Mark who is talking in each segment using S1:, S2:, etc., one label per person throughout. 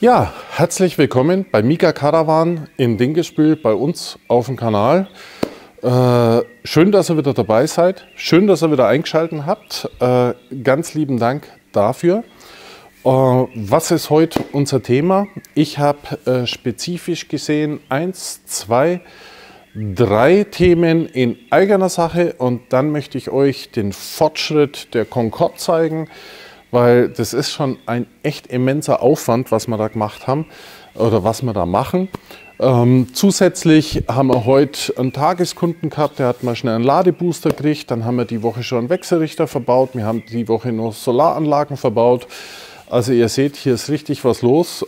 S1: Ja, herzlich willkommen bei Mika Caravan in Dinkelspiel bei uns auf dem Kanal. Schön, dass ihr wieder dabei seid. Schön, dass ihr wieder eingeschaltet habt. Ganz lieben Dank dafür. Was ist heute unser Thema? Ich habe spezifisch gesehen 1, 2, 3 Themen in eigener Sache und dann möchte ich euch den Fortschritt der Concorde zeigen, weil das ist schon ein echt immenser Aufwand, was wir da gemacht haben oder was wir da machen. Zusätzlich haben wir heute einen Tageskunden gehabt, der hat mal schnell einen Ladebooster gekriegt, dann haben wir die Woche schon einen Wechselrichter verbaut, wir haben die Woche noch Solaranlagen verbaut. Also ihr seht, hier ist richtig was los.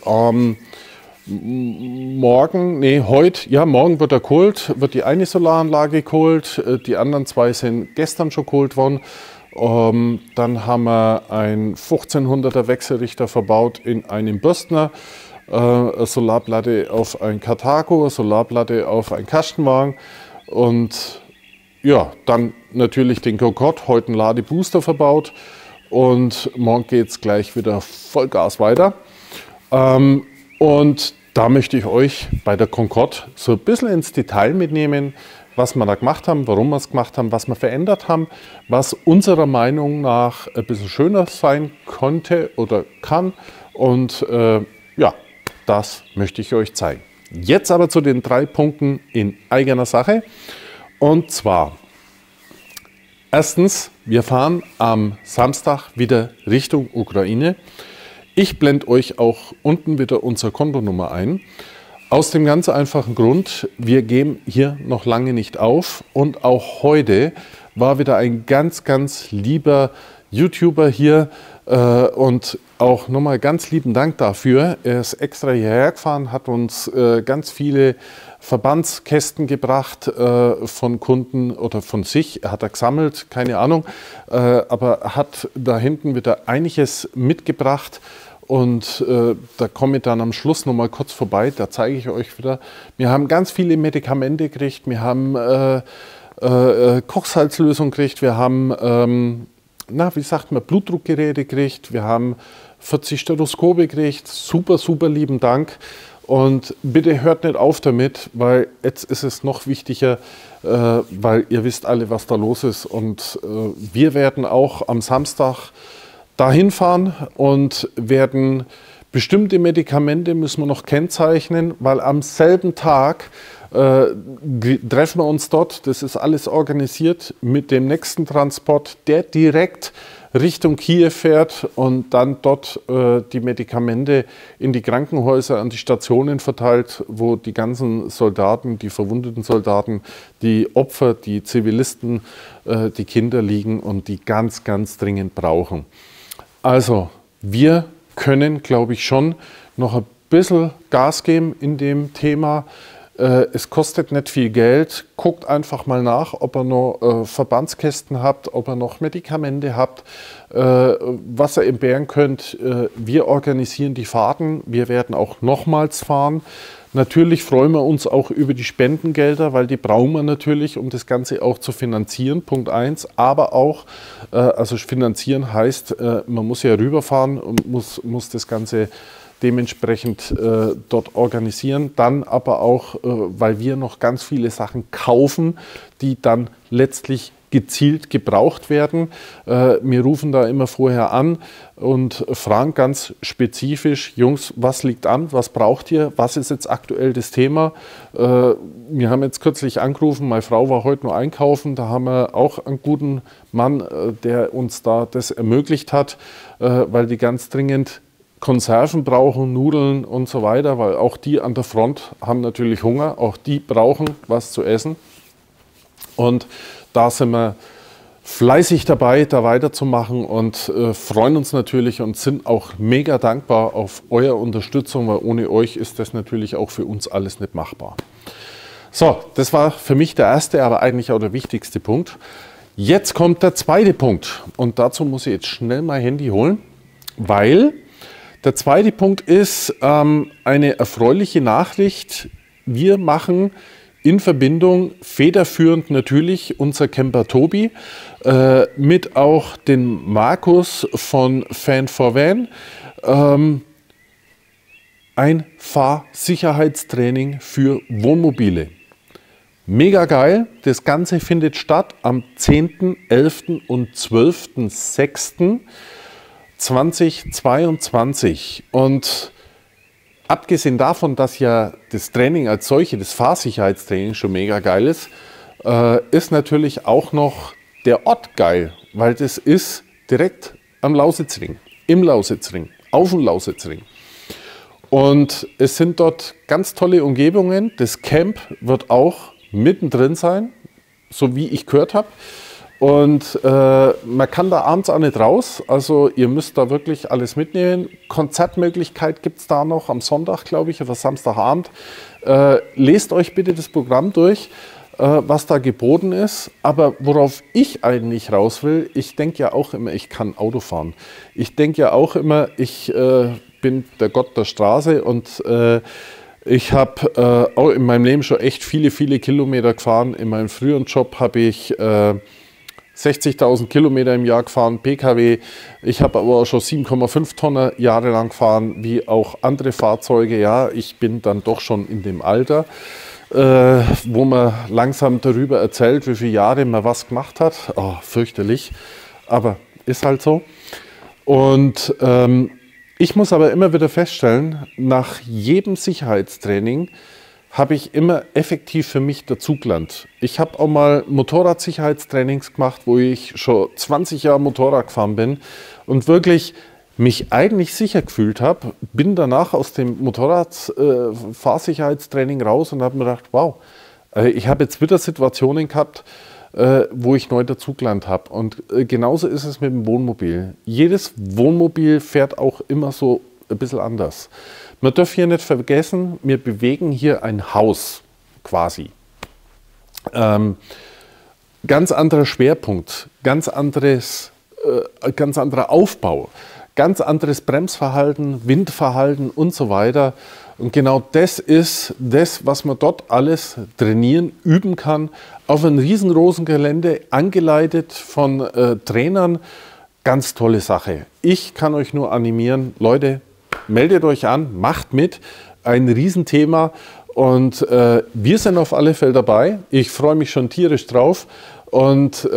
S1: Morgen wird er geholt, wird die eine Solaranlage geholt, die anderen 2 sind gestern schon geholt worden. Dann haben wir einen 1500er Wechselrichter verbaut in einem Bürstner, eine Solarplatte auf ein Carthago, eine Solarplatte auf einen Kastenwagen und ja, dann natürlich den Concorde, heute einen Ladebooster verbaut und morgen geht es gleich wieder Vollgas weiter. Und da möchte ich euch bei der Concorde so ein bisschen ins Detail mitnehmen, was wir da gemacht haben, warum wir es gemacht haben, was wir verändert haben, was unserer Meinung nach ein bisschen schöner sein konnte oder kann. Und ja, das möchte ich euch zeigen. Jetzt aber zu den 3 Punkten in eigener Sache. Und zwar, erstens, wir fahren am Samstag wieder Richtung Ukraine. Ich blende euch auch unten wieder unsere Kontonummer ein. Aus dem ganz einfachen Grund, wir geben hier noch lange nicht auf und auch heute war wieder ein ganz, ganz lieber YouTuber hier und auch nochmal ganz lieben Dank dafür. Er ist extra hierher gefahren, hat uns ganz viele Verbandskästen gebracht von Kunden oder von sich. Er hat er gesammelt, keine Ahnung, aber hat da hinten wieder einiges mitgebracht. Und da komme ich dann am Schluss noch mal kurz vorbei, da zeige ich euch wieder. Wir haben ganz viele Medikamente gekriegt, wir haben Kochsalzlösung gekriegt, wir haben, Blutdruckgeräte gekriegt, wir haben 40 Stethoskope gekriegt. Super, super lieben Dank. Und bitte hört nicht auf damit, weil jetzt ist es noch wichtiger, weil ihr wisst alle, was da los ist. Und wir werden auch am Samstag dahin fahren und werden bestimmte Medikamente müssen wir noch kennzeichnen, weil am selben Tag treffen wir uns dort, das ist alles organisiert mit dem nächsten Transport, der direkt Richtung Kiew fährt und dann dort die Medikamente in die Krankenhäuser, an die Stationen verteilt, wo die ganzen Soldaten, die verwundeten Soldaten, die Opfer, die Zivilisten, die Kinder liegen und die ganz, ganz dringend brauchen. Also, wir können, glaube ich, schon noch ein bisschen Gas geben in dem Thema. Es kostet nicht viel Geld. Guckt einfach mal nach, ob ihr noch Verbandskästen habt, ob ihr noch Medikamente habt, was ihr entbehren könnt. Wir organisieren die Fahrten. Wir werden auch nochmals fahren. Natürlich freuen wir uns auch über die Spendengelder, weil die brauchen wir natürlich, um das Ganze auch zu finanzieren, Punkt 1. Aber auch, also finanzieren heißt, man muss ja rüberfahren und muss das Ganze dementsprechend dort organisieren. Dann aber auch, weil wir noch ganz viele Sachen kaufen, die dann letztlich gezielt gebraucht werden. Wir rufen da immer vorher an und fragen ganz spezifisch, Jungs, was liegt an, was braucht ihr, was ist jetzt aktuell das Thema? Wir haben jetzt kürzlich angerufen, meine Frau war heute nur einkaufen, da haben wir auch einen guten Mann, der uns da das ermöglicht hat, weil die ganz dringend Konserven brauchen, Nudeln und so weiter, weil auch die an der Front haben natürlich Hunger, auch die brauchen was zu essen. Und da sind wir fleißig dabei, da weiterzumachen und freuen uns natürlich und sind auch mega dankbar auf eure Unterstützung, weil ohne euch ist das natürlich auch für uns alles nicht machbar. So, das war für mich der erste, aber eigentlich auch der wichtigste Punkt. Jetzt kommt der zweite Punkt und dazu muss ich jetzt schnell mein Handy holen, weil der zweite Punkt ist eine erfreuliche Nachricht. Wir machen in Verbindung federführend natürlich unser Camper Tobi, mit auch den Markus von Fan4Van, ein Fahrsicherheitstraining für Wohnmobile. Mega geil, das Ganze findet statt am 10., 11. und 12.06.2022. Und abgesehen davon, dass ja das Training als solche, das Fahrsicherheitstraining schon mega geil ist, ist natürlich auch noch der Ort geil, weil das ist direkt am Lausitzring, im Lausitzring, auf dem Lausitzring. Und es sind dort ganz tolle Umgebungen. Das Camp wird auch mittendrin sein, so wie ich gehört habe. Und man kann da abends auch nicht raus, also ihr müsst da wirklich alles mitnehmen. Konzertmöglichkeit gibt es da noch am Sonntag, glaube ich, oder Samstagabend. Lest euch bitte das Programm durch, was da geboten ist. Aber worauf ich eigentlich raus will, ich denke ja auch immer, ich kann Auto fahren. Ich denke ja auch immer, ich bin der Gott der Straße und ich habe auch in meinem Leben schon echt viele Kilometer gefahren. In meinem früheren Job habe ich 60.000 Kilometer im Jahr gefahren, PKW. Ich habe aber auch schon 7,5 Tonner jahrelang gefahren, wie auch andere Fahrzeuge. Ja, ich bin dann doch schon in dem Alter, wo man langsam darüber erzählt, wie viele Jahre man was gemacht hat. Oh, fürchterlich, aber ist halt so. Und ich muss aber immer wieder feststellen, nach jedem Sicherheitstraining habe ich immer effektiv für mich dazugelernt. Ich habe auch mal Motorradsicherheitstrainings gemacht, wo ich schon 20 Jahre Motorrad gefahren bin und wirklich mich eigentlich sicher gefühlt habe. Bin danach aus dem Motorrad-Fahrsicherheitstraining raus und habe mir gedacht, wow, ich habe jetzt wieder Situationen gehabt, wo ich neu dazugelernt habe. Und genauso ist es mit dem Wohnmobil. Jedes Wohnmobil fährt auch immer so ein bisschen anders. Man darf hier nicht vergessen, wir bewegen hier ein Haus quasi. Ganz anderer Schwerpunkt, ganz anderer Aufbau, ganz anderes Bremsverhalten, Windverhalten und so weiter. Und genau das ist das, was man dort alles trainieren, üben kann, auf einem riesengroßen Gelände, angeleitet von Trainern. Ganz tolle Sache. Ich kann euch nur animieren, Leute, meldet euch an, macht mit, ein Riesenthema und wir sind auf alle Fälle dabei. Ich freue mich schon tierisch drauf und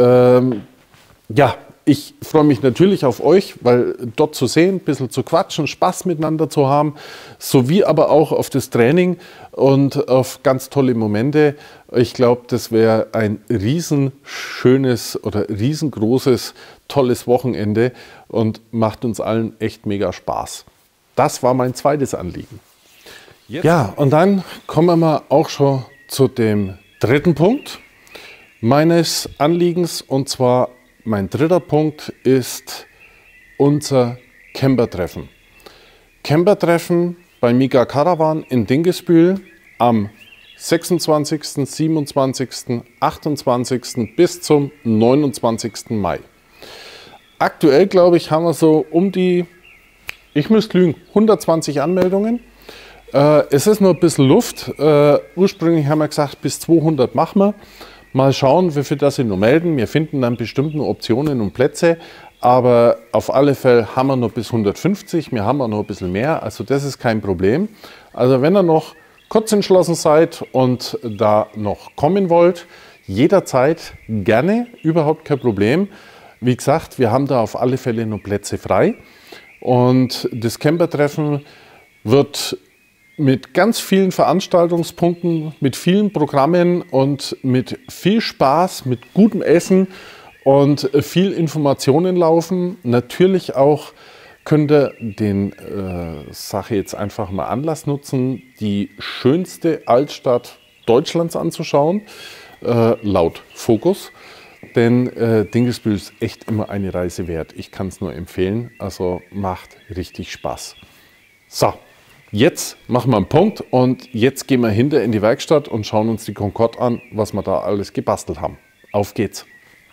S1: ja, ich freue mich natürlich auf euch, weil dort zu sehen, ein bisschen zu quatschen, Spaß miteinander zu haben, sowie aber auch auf das Training und auf ganz tolle Momente. Ich glaube, das wäre ein riesenschönes oder riesengroßes, tolles Wochenende und macht uns allen echt mega Spaß. Das war mein zweites Anliegen. Ja, und dann kommen wir auch schon zu dem dritten Punkt meines Anliegens, und zwar mein dritter Punkt ist unser Campertreffen. Campertreffen bei Mika Caravan in Dingesbühl am 26., 27., 28. bis zum 29. Mai. Aktuell, glaube ich, haben wir so um die, ich müsste lügen, 120 Anmeldungen. Es ist noch ein bisschen Luft. Ursprünglich haben wir gesagt, bis 200 machen wir. Mal schauen, wie viel das sich noch melden. Wir finden dann bestimmte Optionen und Plätze. Aber auf alle Fälle haben wir noch bis 150. Wir haben auch noch ein bisschen mehr. Also das ist kein Problem. Also wenn ihr noch kurz entschlossen seid und da noch kommen wollt, jederzeit gerne, überhaupt kein Problem. Wie gesagt, wir haben da auf alle Fälle noch Plätze frei. Und das Campertreffen wird mit ganz vielen Veranstaltungspunkten, mit vielen Programmen und mit viel Spaß, mit gutem Essen und viel Informationen laufen. Natürlich auch könnt ihr den Sache jetzt einfach mal Anlass nutzen, die schönste Altstadt Deutschlands anzuschauen, laut Fokus. Denn Dingesbühl ist echt immer eine Reise wert. Ich kann es nur empfehlen, also macht richtig Spaß. So. Jetzt machen wir einen Punkt und jetzt gehen wir hinter in die Werkstatt und schauen uns die Concorde an, was wir da alles gebastelt haben. Auf geht's!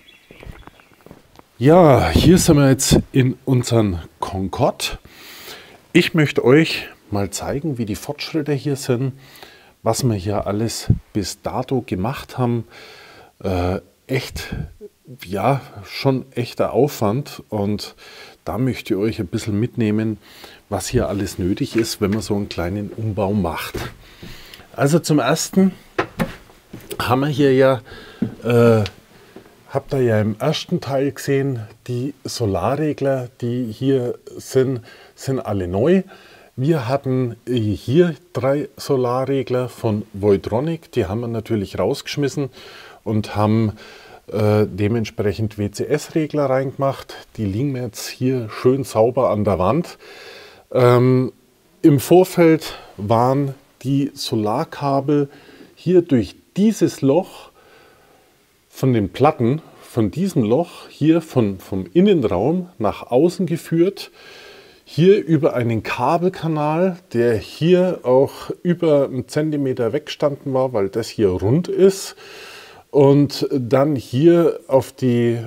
S1: Ja, hier sind wir jetzt in unserem Concorde. Ich möchte euch mal zeigen, wie die Fortschritte hier sind, was wir hier alles bis dato gemacht haben. Echt ja, schon echter Aufwand und da möchte ich euch ein bisschen mitnehmen, was hier alles nötig ist, wenn man so einen kleinen Umbau macht. Also zum Ersten haben wir hier ja, habt ihr ja im ersten Teil gesehen, die Solarregler, die hier sind alle neu. Wir hatten hier 3 Solarregler von Voidronic, die haben wir natürlich rausgeschmissen und haben dementsprechend WCS-Regler reingemacht. Die liegen mir jetzt hier schön sauber an der Wand. Im Vorfeld waren die Solarkabel hier durch dieses Loch von den Platten, von diesem Loch hier vom Innenraum nach außen geführt. Hier über einen Kabelkanal, der hier auch über 1 Zentimeter weggestanden war, weil das hier rund ist. Und dann hier auf die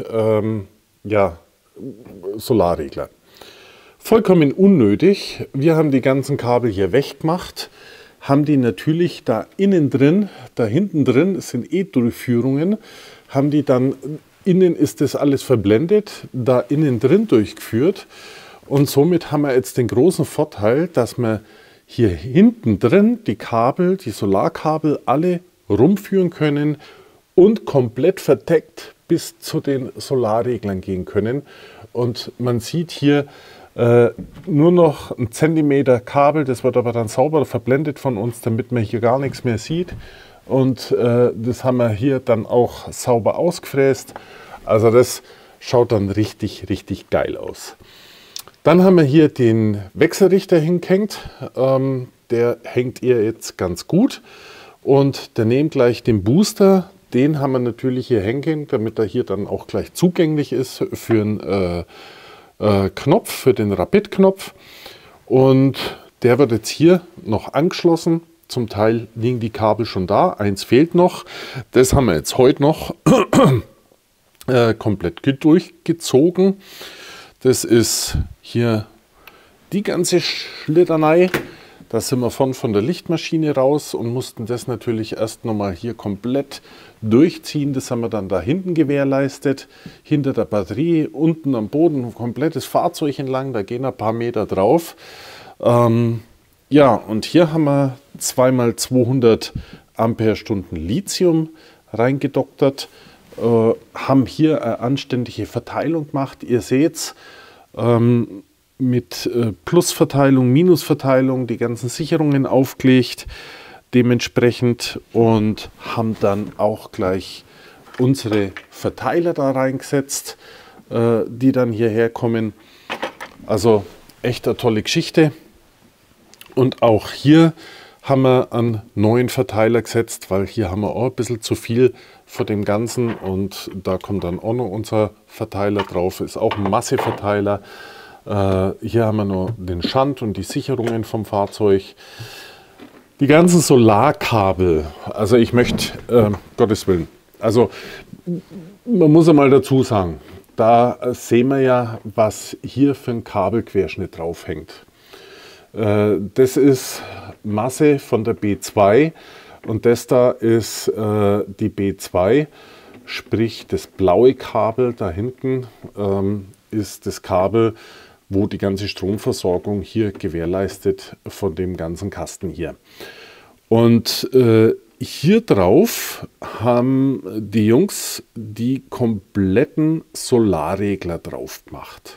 S1: Solarregler. Vollkommen unnötig. Wir haben die ganzen Kabel hier weggemacht, haben die natürlich da innen drin, da hinten drin sind Durchführungen, haben die dann, innen ist das alles verblendet, da innen drin durchgeführt. Und somit haben wir jetzt den großen Vorteil, dass wir hier hinten drin die Kabel, die Solarkabel alle rumführen können und komplett verdeckt bis zu den Solarreglern gehen können. Und man sieht hier nur noch 1 Zentimeter Kabel, das wird aber dann sauber verblendet von uns, damit man hier gar nichts mehr sieht. Und das haben wir hier dann auch sauber ausgefräst. Also das schaut dann richtig, richtig geil aus. Dann haben wir hier den Wechselrichter hingehängt. Der hängt ihr jetzt ganz gut. Und daneben gleich den Booster. Den haben wir natürlich hier hängen, damit er hier dann auch gleich zugänglich ist für einen Knopf, für den Rapid-Knopf. Und der wird jetzt hier noch angeschlossen. Zum Teil liegen die Kabel schon da. Eins fehlt noch. Das haben wir jetzt heute noch komplett durchgezogen. Das ist hier die ganze Schlitternei. Da sind wir von der Lichtmaschine raus und mussten das natürlich erst nochmal hier komplett durchziehen. Das haben wir dann da hinten gewährleistet, hinter der Batterie, unten am Boden, ein komplettes Fahrzeug entlang, da gehen ein paar Meter drauf. Ja, und hier haben wir 2x200 Ampere-Stunden Lithium reingedoktert, haben hier eine anständige Verteilung gemacht. Ihr seht mit Plusverteilung, Minusverteilung, die ganzen Sicherungen aufgelegt dementsprechend und haben dann auch gleich unsere Verteiler da reingesetzt, die dann hierher kommen. Also echt eine tolle Geschichte. Und auch hier haben wir einen neuen Verteiler gesetzt, weil hier haben wir auch ein bisschen zu viel von dem Ganzen und da kommt dann auch noch unser Verteiler drauf, ist auch ein Masseverteiler. Hier haben wir noch den Schand und die Sicherungen vom Fahrzeug. Die ganzen Solarkabel, also ich möchte, Gottes Willen, also man muss einmal dazu sagen, da sehen wir ja, was hier für ein Kabelquerschnitt drauf hängt. Das ist Masse von der B2 und das da ist die B2, sprich das blaue Kabel da hinten ist das Kabel, wo die ganze Stromversorgung hier gewährleistet von dem ganzen Kasten hier. Und hier drauf haben die Jungs die kompletten Solarregler drauf gemacht.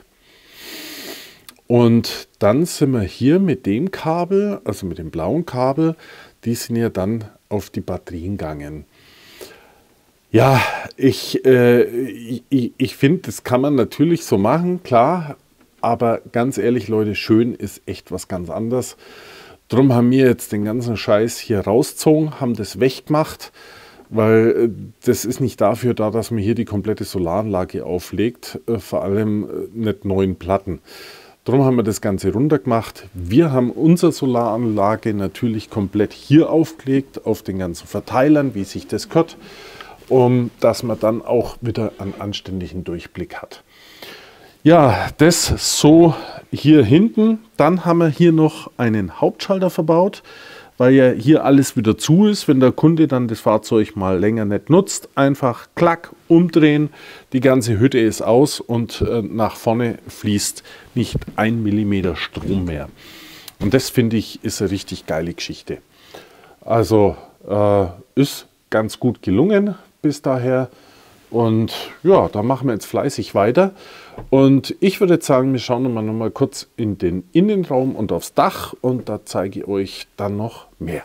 S1: Und dann sind wir hier mit dem Kabel, also mit dem blauen Kabel, die sind ja dann auf die Batterien gegangen. Ja, ich finde, das kann man natürlich so machen, klar, aber ganz ehrlich, Leute, schön ist echt was ganz anderes. Darum haben wir jetzt den ganzen Scheiß hier rausgezogen, haben das weggemacht, weil das ist nicht dafür da, dass man hier die komplette Solaranlage auflegt, vor allem nicht 9 Platten. Darum haben wir das Ganze runter gemacht. Wir haben unsere Solaranlage natürlich komplett hier aufgelegt, auf den ganzen Verteilern, wie sich das gehört, dass man dann auch wieder einen anständigen Durchblick hat. Ja, das so hier hinten. Dann haben wir hier noch einen Hauptschalter verbaut. weil ja hier alles wieder zu ist. Wenn der Kunde dann das Fahrzeug mal länger nicht nutzt, einfach klack, umdrehen, die ganze Hütte ist aus und nach vorne fließt nicht 1 Millimeter Strom mehr. Und das finde ich ist eine richtig geile Geschichte. Also ist ganz gut gelungen bis daher. Und ja, da machen wir jetzt fleißig weiter. Und ich würde jetzt sagen, wir schauen noch mal kurz in den Innenraum und aufs Dach und da zeige ich euch dann noch mehr.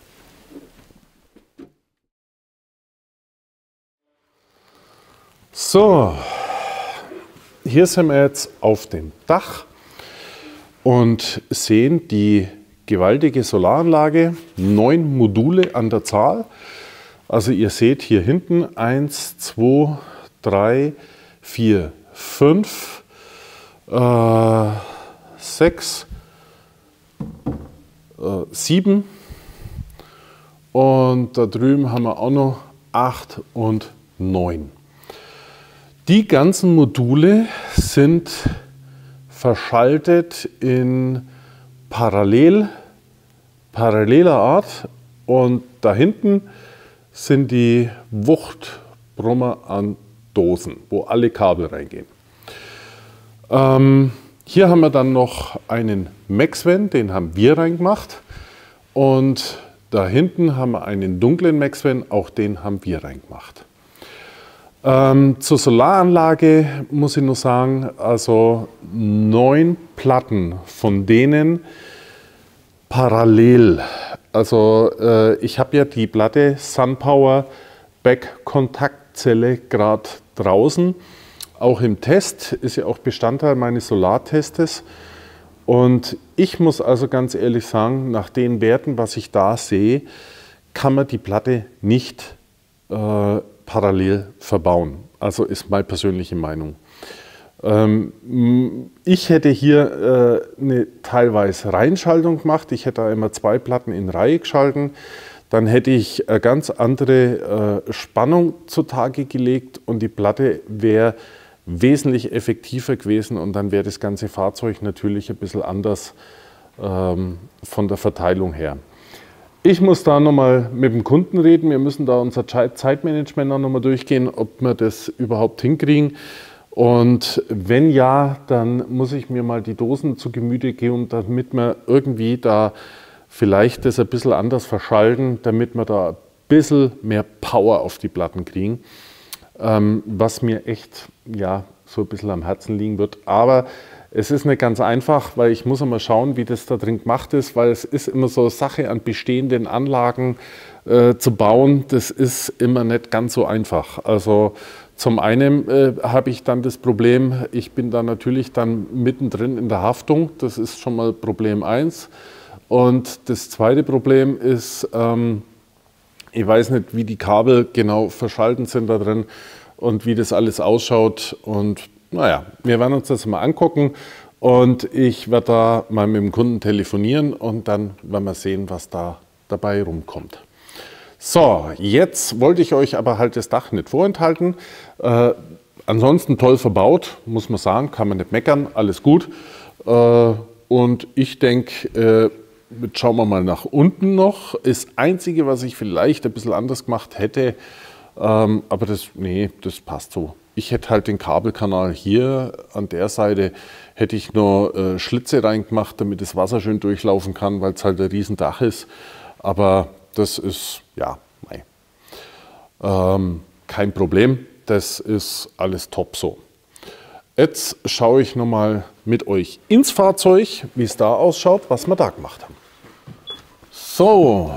S1: So, hier sind wir jetzt auf dem Dach und sehen die gewaltige Solaranlage, 9 Module an der Zahl. Also ihr seht hier hinten 1, 2, 3, 4, 5, 6, 7 und da drüben haben wir auch noch 8 und 9. Die ganzen Module sind verschaltet in paralleler Art und da hinten sind die Wuchtbrummer an Dosen, wo alle Kabel reingehen. Hier haben wir dann noch einen Maxvan, den haben wir reingemacht. Und da hinten haben wir einen dunklen Maxvan, auch den haben wir reingemacht. Zur Solaranlage muss ich nur sagen, also 9 Platten, von denen parallel. Also ich habe ja die Platte SunPower Back-Kontaktzelle gerade draußen. Auch im Test, ist ja auch Bestandteil meines Solartestes. Und ich muss also ganz ehrlich sagen, nach den Werten, was ich da sehe, kann man die Platte nicht parallel verbauen. Also ist meine persönliche Meinung. Ich hätte hier eine teilweise Reihenschaltung gemacht. Ich hätte da immer 2 Platten in Reihe geschalten. Dann hätte ich eine ganz andere Spannung zutage gelegt und die Platte wäre wesentlich effektiver gewesen und dann wäre das ganze Fahrzeug natürlich ein bisschen anders von der Verteilung her. Ich muss da nochmal mit dem Kunden reden. Wir müssen da unser Zeitmanagement nochmal durchgehen, ob wir das überhaupt hinkriegen. Und wenn ja, dann muss ich mir mal die Dosen zu Gemüte gehen, damit wir irgendwie da vielleicht das ein bisschen anders verschalten, damit wir da ein bisschen mehr Power auf die Platten kriegen. Was mir echt ja, so ein bisschen am Herzen liegen wird. Aber es ist nicht ganz einfach, weil ich muss einmal schauen, wie das da drin gemacht ist, weil es ist immer so eine Sache, an bestehenden Anlagen zu bauen. Das ist immer nicht ganz so einfach. Also zum einen habe ich dann das Problem, ich bin da natürlich dann mittendrin in der Haftung. Das ist schon mal Problem 1. Und das zweite Problem ist, ich weiß nicht, wie die Kabel genau verschalten sind da drin und wie das alles ausschaut. Und naja, wir werden uns das mal angucken und ich werde da mal mit dem Kunden telefonieren und dann werden wir sehen, was da dabei rumkommt. So, jetzt wollte ich euch aber halt das Dach nicht vorenthalten. Ansonsten toll verbaut, muss man sagen, kann man nicht meckern, alles gut. Und ich denke, jetzt schauen wir mal nach unten noch. Das Einzige, was ich vielleicht ein bisschen anders gemacht hätte, aber nee, das passt so. Ich hätte halt den Kabelkanal hier an der Seite, hätte ich nur Schlitze reingemacht, damit das Wasser schön durchlaufen kann, weil es halt ein Riesendach ist. Aber das ist, ja, kein Problem. Das ist alles top so. Jetzt schaue ich nochmal mit euch ins Fahrzeug, wie es da ausschaut, was wir da gemacht haben. So,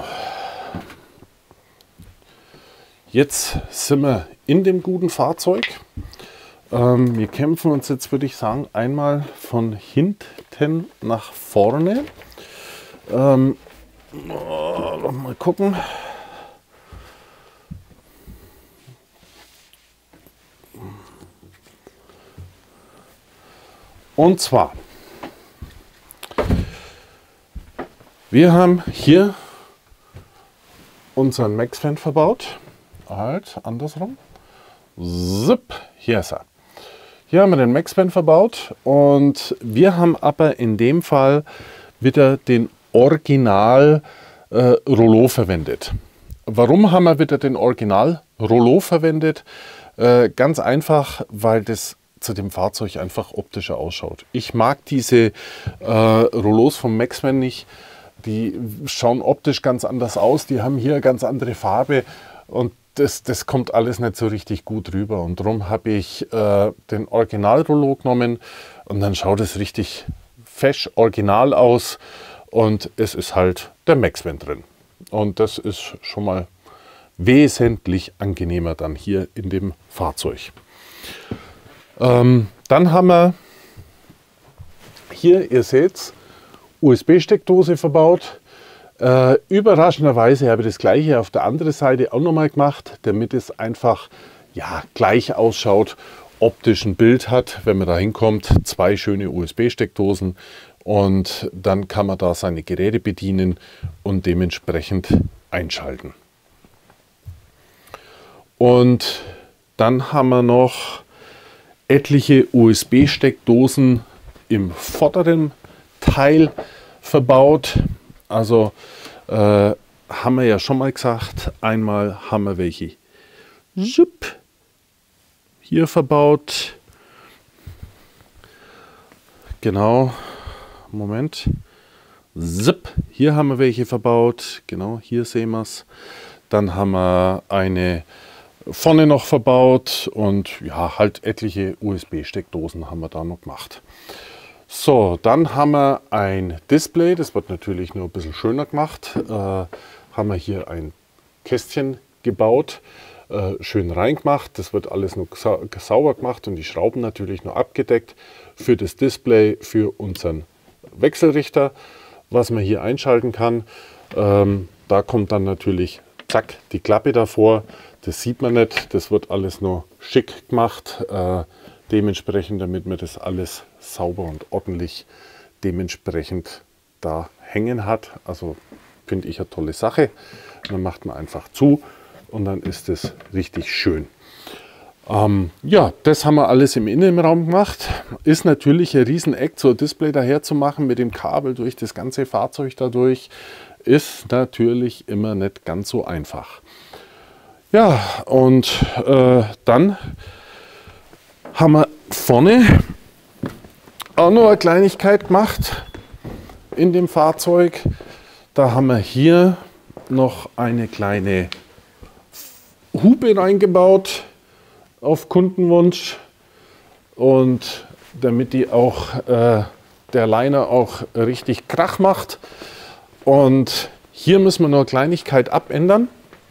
S1: jetzt sind wir in dem guten Fahrzeug. Wir kämpfen uns jetzt, würde ich sagen, einmal von hinten nach vorne. Mal gucken. Und zwar, wir haben hier unseren Maxvan verbaut. Halt, andersrum. Zip, hier ist er. Hier haben wir den Maxvan verbaut und wir haben aber in dem Fall wieder den Original Rollo verwendet. Warum haben wir wieder den Original Rollo verwendet? Ganz einfach, weil das zu dem Fahrzeug einfach optischer ausschaut. Ich mag diese Rollos vom Maxman nicht. Die schauen optisch ganz anders aus. Die haben hier eine ganz andere Farbe und das kommt alles nicht so richtig gut rüber. Und darum habe ich den Original Rollo genommen und dann schaut es richtig fesch original aus und es ist halt der Maxman drin. Und das ist schon mal wesentlich angenehmer dann hier in dem Fahrzeug. Dann haben wir hier, ihr seht, USB-Steckdose verbaut. Überraschenderweise habe ich das gleiche auf der anderen Seite auch nochmal gemacht, damit es einfach ja, gleich ausschaut, optisch ein Bild hat, wenn man da hinkommt. Zwei schöne USB-Steckdosen und dann kann man da seine Geräte bedienen und dementsprechend einschalten. Und dann haben wir noch etliche USB-Steckdosen im vorderen Teil verbaut. Also haben wir ja schon mal gesagt, einmal haben wir welche hier verbaut. Genau, Moment. Hier haben wir welche verbaut. Genau, hier sehen wir es. Dann haben wir eine vorne noch verbaut und ja, halt etliche USB-Steckdosen haben wir da noch gemacht. So, dann haben wir ein Display, das wird natürlich nur ein bisschen schöner gemacht. Haben wir hier ein Kästchen gebaut, schön reingemacht. Das wird alles noch sauber gemacht und die Schrauben natürlich noch abgedeckt für das Display, für unseren Wechselrichter, was man hier einschalten kann. Da kommt dann natürlich, zack, die Klappe davor. Das sieht man nicht, das wird alles nur schick gemacht. Dementsprechend, damit man das alles sauber und ordentlich dementsprechend da hängen hat. Also finde ich eine tolle Sache. Dann macht man einfach zu und dann ist es richtig schön. Ja, das haben wir alles im Innenraum gemacht. Ist natürlich ein Rieseneck, so ein Display daher zu machen mit dem Kabel durch das ganze Fahrzeug dadurch. Ist natürlich immer nicht ganz so einfach. Ja, und dann haben wir vorne auch noch eine Kleinigkeit gemacht in dem Fahrzeug. Da haben wir hier noch eine kleine Hupe reingebaut auf Kundenwunsch und damit die auch der Liner auch richtig Krach macht. Und hier müssen wir noch eine Kleinigkeit abändern.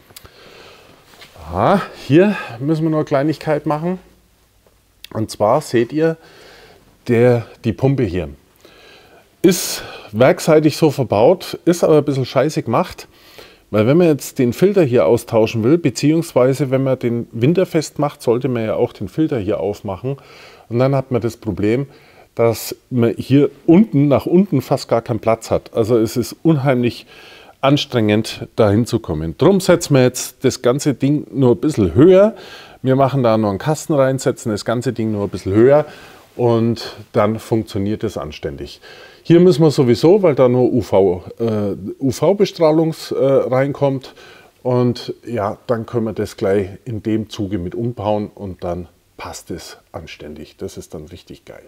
S1: Hier müssen wir noch eine Kleinigkeit machen. Und zwar seht ihr die Pumpe hier. Ist werkseitig so verbaut, ist aber ein bisschen scheiße gemacht. Weil wenn man jetzt den Filter hier austauschen will, beziehungsweise wenn man den winterfest macht, sollte man ja auch den Filter hier aufmachen. Und dann hat man das Problem, dass man hier unten nach unten fast gar keinen Platz hat. Also es ist unheimlich anstrengend, da hinzukommen. Drum setzen wir jetzt das ganze Ding nur ein bisschen höher. Wir machen da noch einen Kasten rein, setzen das ganze Ding nur ein bisschen höher und dann funktioniert es anständig. Hier müssen wir sowieso, weil da nur UV-Bestrahlung reinkommt und ja, dann können wir das gleich in dem Zuge mit umbauen und dann passt es anständig. Das ist dann richtig geil.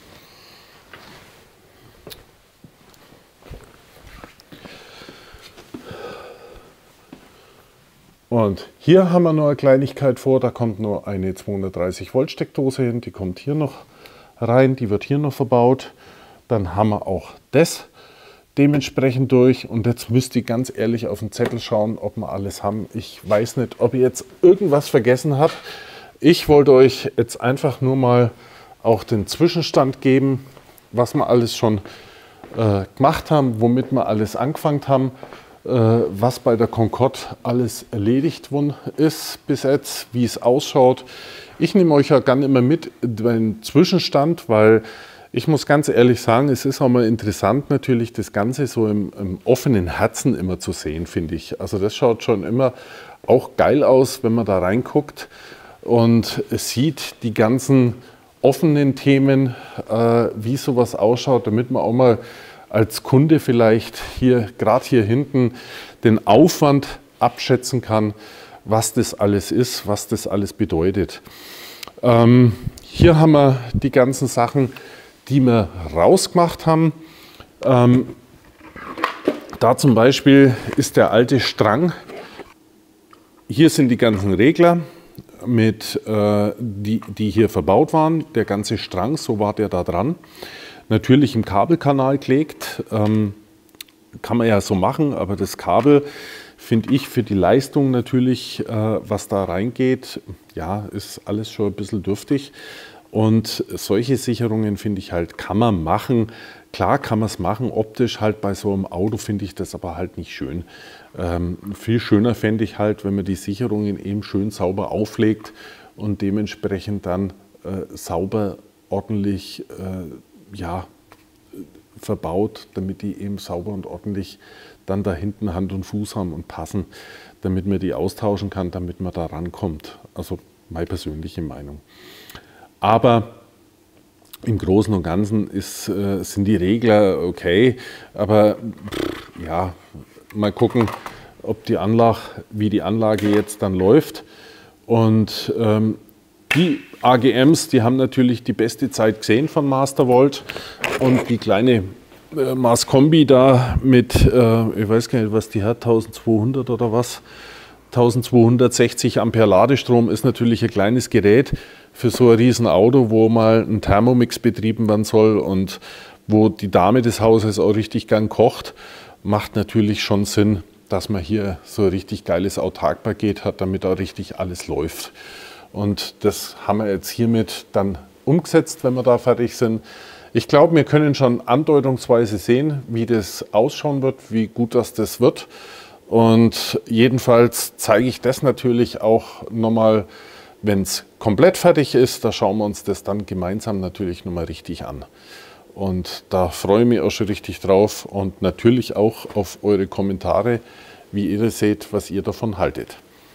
S1: Und hier haben wir noch eine Kleinigkeit vor, da kommt nur eine 230 Volt Steckdose hin, die kommt hier noch rein, die wird hier noch verbaut. Dann haben wir auch das dementsprechend durch und jetzt müsst ihr ganz ehrlich auf den Zettel schauen, ob wir alles haben. Ich weiß nicht, ob ihr jetzt irgendwas vergessen habt. Ich wollte euch jetzt einfach nur mal auch den Zwischenstand geben, was wir alles schon gemacht haben, womit wir alles angefangen haben. Was bei der Concorde alles erledigt worden ist bis jetzt, wie es ausschaut. Ich nehme euch ja gerne immer mit den Zwischenstand, weil ich muss ganz ehrlich sagen, es ist auch mal interessant natürlich das Ganze so im offenen Herzen immer zu sehen, finde ich. Also das schaut schon immer auch geil aus, wenn man da reinguckt und sieht die ganzen offenen Themen, wie sowas ausschaut, damit man auch mal als Kunde vielleicht hier, gerade hier hinten, den Aufwand abschätzen kann, was das alles ist, was das alles bedeutet. Hier haben wir die ganzen Sachen, die wir rausgemacht haben. Da zum Beispiel ist der alte Strang. Hier sind die ganzen Regler, die hier verbaut waren. Der ganze Strang, so war der da dran. Natürlich im Kabelkanal gelegt. Kann man ja so machen, aber das Kabel, finde ich, für die Leistung natürlich, was da reingeht, ja, ist alles schon ein bisschen dürftig. Und solche Sicherungen, finde ich halt, kann man machen. Klar kann man es machen, optisch halt bei so einem Auto finde ich das aber halt nicht schön. Viel schöner fände ich halt, wenn man die Sicherungen eben schön sauber auflegt und dementsprechend dann sauber, ordentlich ja, verbaut, damit die eben sauber und ordentlich dann da hinten Hand und Fuß haben und passen, damit man die austauschen kann, damit man da rankommt. Also meine persönliche Meinung. Aber im Großen und Ganzen sind die Regler okay, aber ja, mal gucken, wie die Anlage jetzt dann läuft. Und die AGMs, die haben natürlich die beste Zeit gesehen von Mastervolt, und die kleine Mars Kombi da mit, ich weiß gar nicht, was die hat, 1200 oder was, 1260 Ampere Ladestrom ist natürlich ein kleines Gerät für so ein Riesenauto, wo mal ein Thermomix betrieben werden soll und wo die Dame des Hauses auch richtig gern kocht. Macht natürlich schon Sinn, dass man hier so ein richtig geiles Autarkpaket hat, damit auch richtig alles läuft. Und das haben wir jetzt hiermit dann umgesetzt, wenn wir da fertig sind. Ich glaube, wir können schon andeutungsweise sehen, wie das ausschauen wird, wie gut das wird. Und jedenfalls zeige ich das natürlich auch nochmal, wenn es komplett fertig ist. Da schauen wir uns das dann gemeinsam natürlich nochmal richtig an. Und da freue ich mich auch schon richtig drauf und natürlich auch auf eure Kommentare, wie ihr das seht, was ihr davon haltet.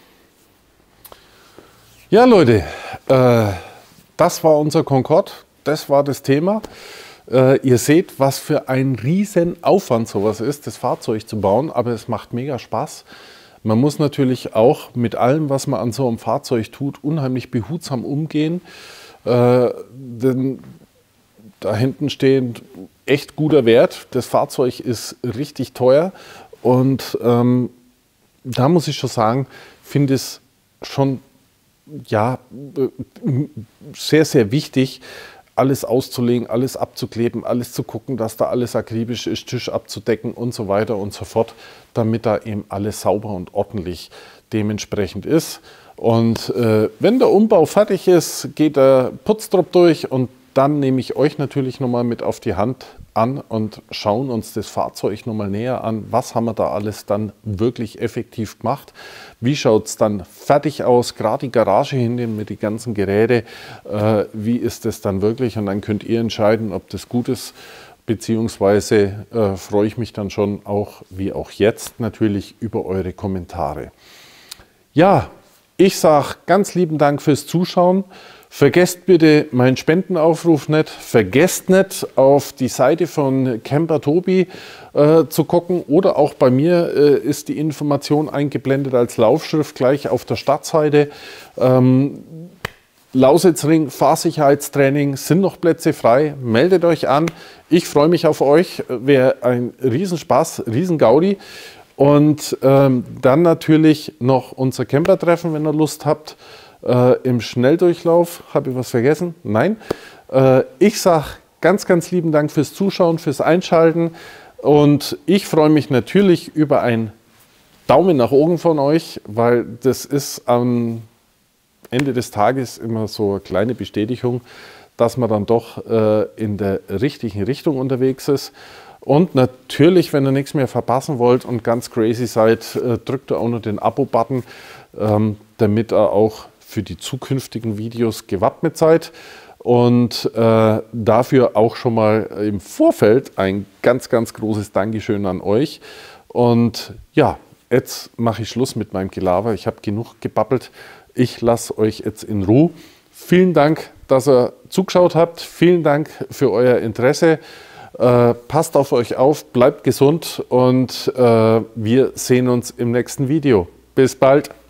S1: Ja, Leute, das war unser Concorde, das war das Thema. Ihr seht, was für ein riesen Aufwand sowas ist, das Fahrzeug zu bauen, aber es macht mega Spaß. Man muss natürlich auch mit allem, was man an so einem Fahrzeug tut, unheimlich behutsam umgehen. Denn da hinten steht echt guter Wert. Das Fahrzeug ist richtig teuer und da muss ich schon sagen, finde es schon ja, sehr, sehr wichtig, alles auszulegen, alles abzukleben, alles zu gucken, dass da alles akribisch ist, Tisch abzudecken und so weiter und so fort, damit da eben alles sauber und ordentlich dementsprechend ist. Und wenn der Umbau fertig ist, geht der Putztrupp durch und dann nehme ich euch natürlich nochmal mit auf die Hand an und schauen uns das Fahrzeug nochmal näher an. Was haben wir da alles dann wirklich effektiv gemacht? Wie schaut es dann fertig aus? Gerade die Garage hinten mit den ganzen Geräten. Wie ist das dann wirklich? Und dann könnt ihr entscheiden, ob das gut ist. Beziehungsweise freue ich mich dann schon auch, wie auch jetzt, natürlich über eure Kommentare. Ja, ich sage ganz lieben Dank fürs Zuschauen. Vergesst bitte meinen Spendenaufruf nicht. Vergesst nicht, auf die Seite von Camper Tobi zu gucken. Oder auch bei mir ist die Information eingeblendet als Laufschrift gleich auf der Startseite. Lausitzring, Fahrsicherheitstraining, sind noch Plätze frei. Meldet euch an. Ich freue mich auf euch. Wäre ein Riesenspaß, Riesengaudi. Und dann natürlich noch unser Camper-Treffen, wenn ihr Lust habt. Im Schnelldurchlauf. Habe ich was vergessen? Nein. Ich sage ganz, ganz lieben Dank fürs Zuschauen, fürs Einschalten. Und ich freue mich natürlich über einen Daumen nach oben von euch, weil das ist am Ende des Tages immer so eine kleine Bestätigung, dass man dann doch in der richtigen Richtung unterwegs ist. Und natürlich, wenn ihr nichts mehr verpassen wollt und ganz crazy seid, drückt ihr auch noch den Abo-Button, damit ihr auch für die zukünftigen Videos gewappnet seid. Und dafür auch schon mal im Vorfeld ein ganz, ganz großes Dankeschön an euch. Und ja, jetzt mache ich Schluss mit meinem Gelaber. Ich habe genug gebabbelt. Ich lasse euch jetzt in Ruhe. Vielen Dank, dass ihr zugeschaut habt. Vielen Dank für euer Interesse. Passt auf euch auf, bleibt gesund und wir sehen uns im nächsten Video. Bis bald!